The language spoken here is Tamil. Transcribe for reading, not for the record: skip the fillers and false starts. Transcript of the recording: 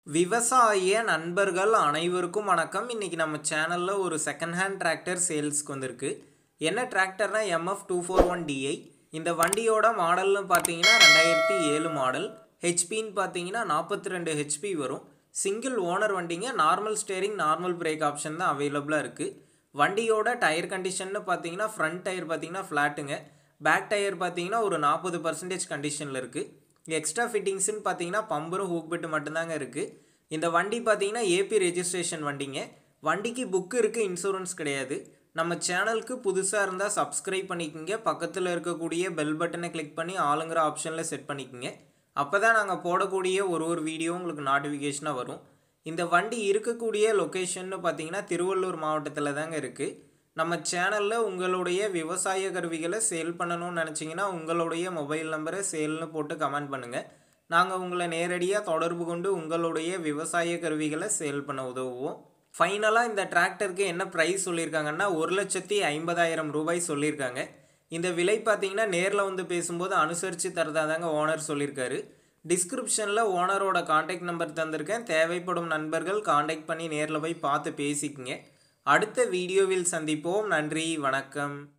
விவசாய நண்பர்கள் அனைவருக்கும் வணக்கம். இன்றைக்கி நம்ம சேனலில் ஒரு செகண்ட் ஹேண்ட் டிராக்டர் சேல்ஸ்க்கு வந்திருக்கு. என்ன டிராக்டர்னா MF241DI. இந்த வண்டியோட மாடல்னு பார்த்தீங்கன்னா 2007 மாடல். ஹெச்பின்னு பார்த்தீங்கன்னா 42 ஹெச்பி வரும். சிங்கிள் ஓனர் வண்டிங்க. Normal steering normal brake option தான் அவைலபிளாக இருக்குது. வண்டியோட டயர் கண்டிஷன்னு பார்த்தீங்கன்னா ஃப்ரண்ட் டயர் பார்த்தீங்கன்னா ஃப்ளாட்டுங்க. பேக் டயர் பார்த்தீங்கன்னா ஒரு 40% கண்டிஷனில் இருக்குது. எக்ஸ்ட்ரா ஃபிட்டிங்ஸ்ன்னு பார்த்தீங்கன்னா பம்பரும் ஹூக் பெட்டு மட்டும்தாங்க இருக்குது. இந்த வண்டி பார்த்தீங்கன்னா ஏபி ரெஜிஸ்ட்ரேஷன் வண்டிங்க. வண்டிக்கு புக்கு இருக்குது, இன்சூரன்ஸ் கிடையாது. நம்ம சேனலுக்கு புதுசாக இருந்தால் சப்ஸ்கிரைப் பண்ணிக்கோங்க. பக்கத்தில் இருக்கக்கூடிய பெல் பட்டனை கிளிக் பண்ணி ஆளுங்கிற ஆப்ஷனில் செட் பண்ணிக்கோங்க. அப்போ தான் நாங்கள் போடக்கூடிய ஒரு வீடியோ உங்களுக்கு நோட்டிஃபிகேஷனாக வரும். இந்த வண்டி இருக்கக்கூடிய லொக்கேஷன்னு பார்த்தீங்கன்னா திருவள்ளூர் மாவட்டத்தில் தாங்க இருக்குது. நம்ம சேனலில் உங்களுடைய விவசாய கருவிகளை சேல் பண்ணணும்னு நினச்சிங்கன்னா உங்களுடைய மொபைல் நம்பரை சேல்னு போட்டு கமெண்ட் பண்ணுங்கள். நாங்கள் உங்களை நேரடியாக தொடர்பு கொண்டு உங்களுடைய விவசாய கருவிகளை சேல் பண்ண உதவுவோம். ஃபைனலாக இந்த டிராக்டருக்கு என்ன ப்ரைஸ் சொல்லியிருக்காங்கன்னா 1,50,000 ரூபாய் சொல்லியிருக்காங்க. இந்த விலை பார்த்தீங்கன்னா நேரில் வந்து பேசும்போது அனுசரித்து தரதாதாங்க ஓனர் சொல்லியிருக்காரு. டிஸ்கிரிப்ஷனில் ஓனரோட காண்டாக்ட் நம்பர் தந்திருக்கேன். தேவைப்படும் நண்பர்கள் காண்டாக்ட் பண்ணி நேரில் போய் பார்த்து பேசிக்கங்க. அடுத்த வீடியோவில் சந்திப்போம். நன்றி, வணக்கம்.